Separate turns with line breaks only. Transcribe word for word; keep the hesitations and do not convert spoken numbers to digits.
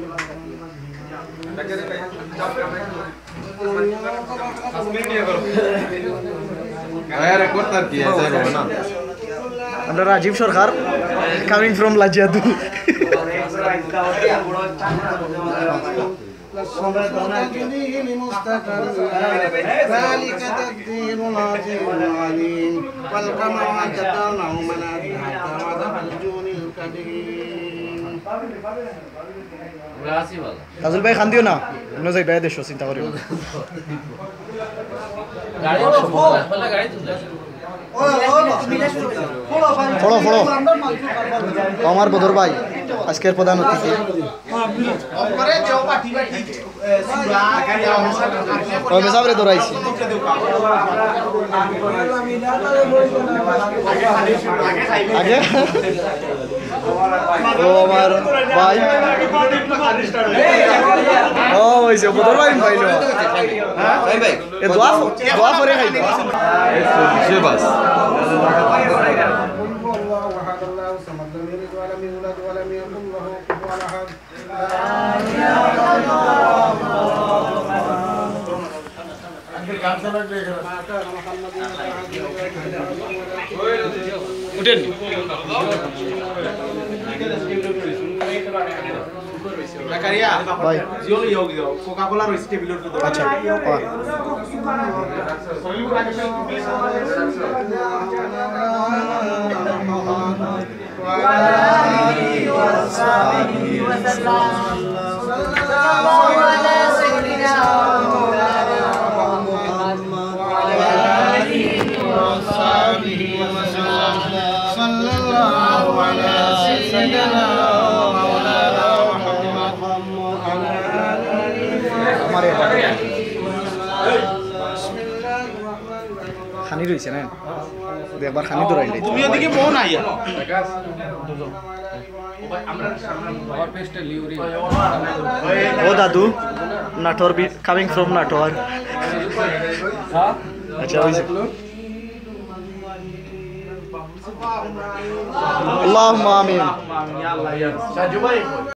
আমরা Rajiv Sarkar coming from লাজিয়াদু কাজল ভাই খান দিও না অন্য যাই ভাই দেশ চিন্তা করিও ফলো ফলো আমার বদর ভাই আজকের প্রধান অতিথি মেসাবরে দৌড়াইছি আগে ও আমার ভাই ও হইছে বদর ভাই পাইলো হ্যাঁ ভাই ভাই এ দোয়া দোয়া করে খাইবে সে বাস উঠেন ভাই কোকা-কোলা রয়েছে টেবিলের উপর আচ্ছা খানি রয়েছে না একবার খানি দৌড়াইলে তুমি ওদিকে মন আইয়া ও দাদু নাটোর কামিং ফ্রম নাটোর আচ্ছা আল্লাহুম্মা আমিন